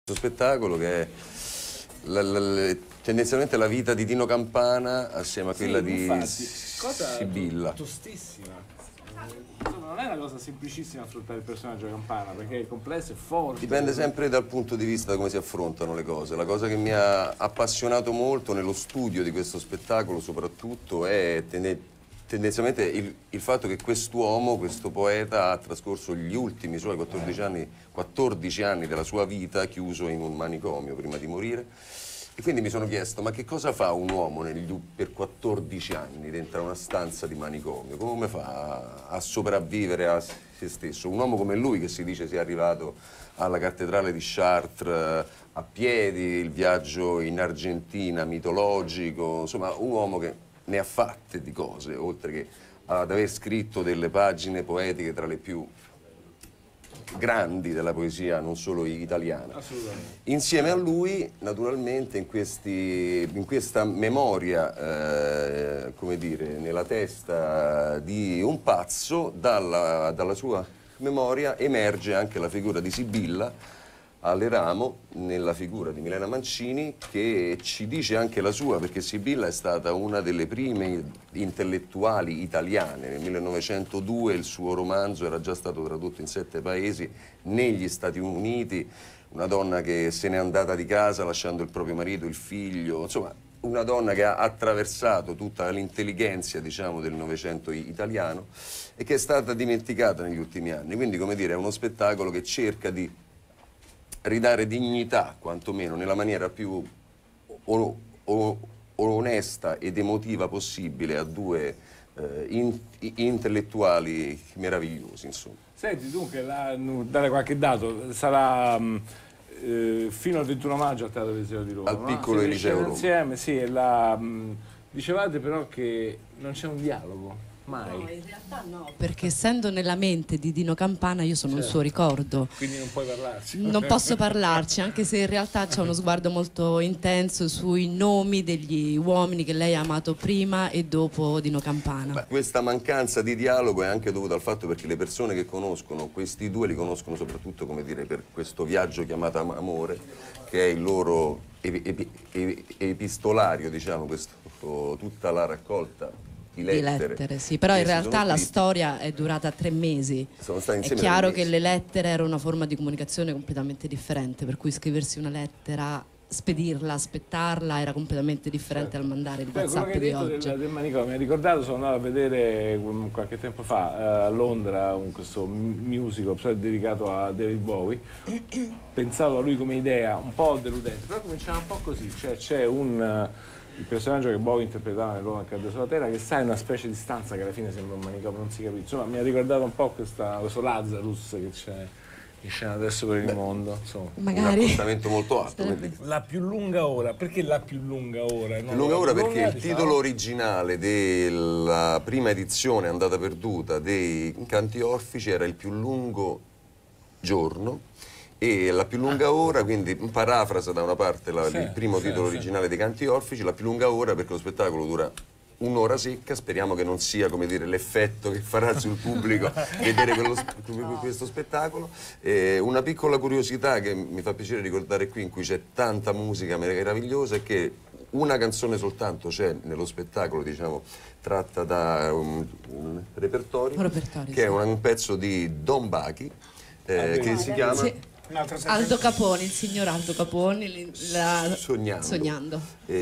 Questo spettacolo che è tendenzialmente la vita di Dino Campana assieme a quella di Sibilla. Tostissima. Insomma, non è una cosa semplicissima affrontare il personaggio Campana, perché è complesso e forte. Dipende sempre dal punto di vista da come si affrontano le cose. La cosa che mi ha appassionato molto nello studio di questo spettacolo soprattutto è tendenzialmente il fatto che quest'uomo, questo poeta, ha trascorso gli ultimi suoi 14 anni della sua vita chiuso in un manicomio prima di morire. E quindi mi sono chiesto, ma che cosa fa un uomo per 14 anni dentro una stanza di manicomio? Come fa a sopravvivere a se stesso? Un uomo come lui, che si dice sia arrivato alla cattedrale di Chartres a piedi, il viaggio in Argentina mitologico, insomma un uomo che ne ha fatte di cose, oltre che ad aver scritto delle pagine poetiche tra le più grandi della poesia, non solo italiana. Assolutamente. Insieme a lui, naturalmente, in questa memoria, come dire, nella testa di un pazzo, dalla sua memoria emerge anche la figura di Sibilla, all'Eramo, nella figura di Milena Mancini, che ci dice anche la sua, perché Sibilla è stata una delle prime intellettuali italiane. Nel 1902 il suo romanzo era già stato tradotto in 7 paesi, negli Stati Uniti, una donna che se n'è andata di casa lasciando il proprio marito, il figlio, insomma una donna che ha attraversato tutta l'intelligenza, diciamo, del Novecento italiano e che è stata dimenticata negli ultimi anni. Quindi, come dire, è uno spettacolo che cerca di ridare dignità, quantomeno nella maniera più onesta ed emotiva possibile a due intellettuali meravigliosi, insomma. Senti, dunque, dare qualche dato, sarà fino al 21 maggio al Teatro Eliseo di Roma. Al piccolo Eliseo Roma. Insieme, sì, dicevate però che non c'è un dialogo. Mai. No, in realtà no, perché essendo nella mente di Dino Campana io sono il suo ricordo. Quindi non puoi parlarci. Non posso parlarci, anche se in realtà c'è uno sguardo molto intenso sui nomi degli uomini che lei ha amato prima e dopo Dino Campana. Beh, questa mancanza di dialogo è anche dovuta al fatto perché le persone che conoscono questi due li conoscono soprattutto, come dire, per questo viaggio chiamato Amore, che è il loro epistolario, diciamo, tutta la raccolta di lettere, sì, però in realtà la storia è durata 3 mesi. È chiaro che le lettere erano una forma di comunicazione completamente differente, per cui scriversi una lettera, spedirla, aspettarla era completamente differente dal mandare il WhatsApp di oggi. Del manicomio, mi ha ricordato, sono andato a vedere qualche tempo fa a Londra questo musical dedicato a David Bowie. Pensavo a lui come idea un po' deludente, però cominciava un po' così, cioè c'è il personaggio che Bowie interpretava nell'uomo che cadde sulla terra, che sta in una specie di stanza che alla fine sembra un manicomio, non si capisce. Insomma, mi ha ricordato un po' questo Lazarus che c'è in scena adesso per il mondo. Insomma. Magari. Un appuntamento molto alto. La più lunga ora, perché la più lunga ora? Più lunga ora perché il titolo originale della prima edizione andata perduta dei Canti Orfici era Il più lungo giorno. E la più lunga ora, quindi parafrasa da una parte il primo titolo originale dei Canti Orfici, la più lunga ora perché lo spettacolo dura un'ora secca, speriamo che non sia, come dire, l'effetto che farà sul pubblico vedere questo spettacolo. Una piccola curiosità che mi fa piacere ricordare qui, in cui c'è tanta musica meravigliosa, è che una canzone soltanto c'è nello spettacolo, diciamo, tratta da un repertorio, che è un pezzo di Don Bachi, che si chiama... Sì. Aldo Caponi, il signor Aldo Caponi, Sognando.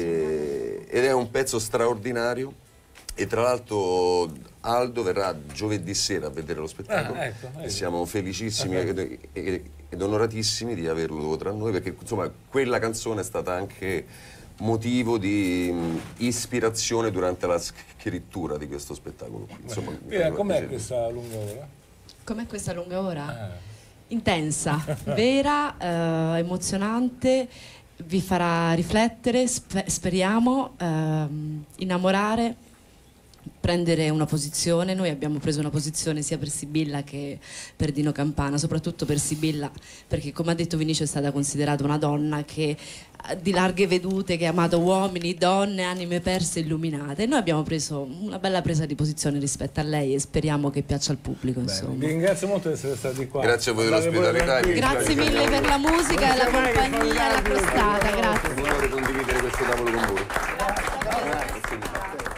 Ed è un pezzo straordinario e tra l'altro Aldo verrà giovedì sera a vedere lo spettacolo e siamo felicissimi ed onoratissimi di averlo tra noi, perché insomma quella canzone è stata anche motivo di ispirazione durante la scrittura di questo spettacolo qui. Insomma, com'è questa lunga ora? Com'è questa lunga ora? Intensa, vera, emozionante, vi farà riflettere, speriamo, innamorare, prendere una posizione. Noi abbiamo preso una posizione sia per Sibilla che per Dino Campana, soprattutto per Sibilla, perché come ha detto Vinicio è stata considerata una donna che di larghe vedute, che ha amato uomini, donne, anime perse e illuminate, e noi abbiamo preso una bella presa di posizione rispetto a lei e speriamo che piaccia al pubblico. Insomma. Vi ringrazio molto di essere stati qua. Grazie a voi dell'ospitalità. Grazie mille per la musica e la compagnia e la crostata. Grazie. È un onore condividere questo tavolo con voi. Grazie.